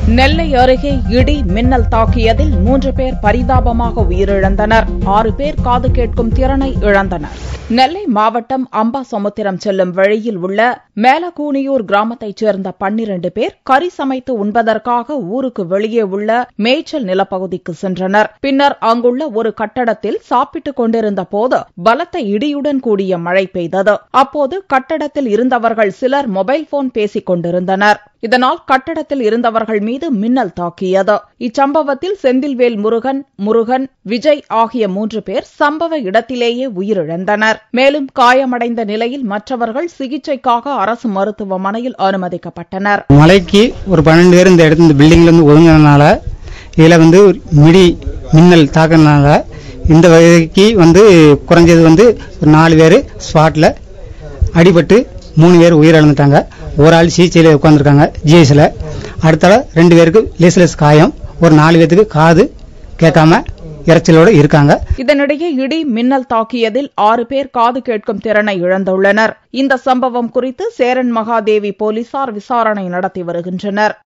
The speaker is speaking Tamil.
நெல்லை அருகே இடி மின்னல் தாக்கியதில் 3 பேர் பரிதாபமாக உயிரிழந்தனர். 6 பேர் காது கேட்கும் திறனை இழந்தனர். நெல்லை மாவட்டம் அம்பாசமுத்திரம் செல்லும் வழியில் உள்ள மேலக்கூனியூர் கிராமத்தைச் சேர்ந்த 12 பேர் கறி சமைத்து உண்பதற்காக ஊருக்கு வெளியே உள்ள மேய்ச்சல் நிலப்பகுதிக்கு சென்றனர். பின்னர் அங்குள்ள ஒரு கட்டடத்தில் சாப்பிட்டுக் கொண்டிருந்த போது பலத்த இடியுடன் கூடிய மழை பெய்தது. அப்போது கட்டடத்தில் இருந்தவர்கள் சிலர் மொபைல் போன் பேசிக் கொண்டிருந்தனர். இதனால் கட்டடத்தில் இருந்தவர்கள் மீது மின்னல் தாக்கியது. இச்சம்பவத்தில் செந்தில்வேல் முருகன், விஜய் ஆகிய 3 பேர் சம்பவ இடத்திலேயே உயிரிழந்தனர். மேலும் காயமடைந்த நிலையில் மற்றவர்கள் சிகிச்சைக்காக அரசு மருத்துவமனையில் அனுமதிக்கப்பட்டனர். மழைக்கு ஒரு 12 பேர் இந்த இடத்துல பில்டிங்ல இருந்து ஒதுங்கினால இதுல மிடி மின்னல் தாக்கினால இந்த வகைக்கு குறைஞ்சது 4 பேர் ஸ்பாட்ல அடிபட்டு 3 பேர் உயிரிழந்துட்டாங்க. ஒரு ஆள் சிகிச்சையில் உட்கார்ந்துருக்காங்க ஜிஎஸ்ல. அடுத்தால 2 பேருக்கு லேஸ்லெஸ் காயம், ஒரு 4 பேருக்கு காது கேட்காம இறைச்சலோடு இருக்காங்க. இதனிடையே இடி மின்னல் தாக்கியதில் 6 பேர் காது கேட்கும் திறனை இழந்துள்ளனர். இந்த சம்பவம் குறித்து சேரன் மகாதேவி போலீசார் விசாரணை நடத்தி வருகின்றனர்.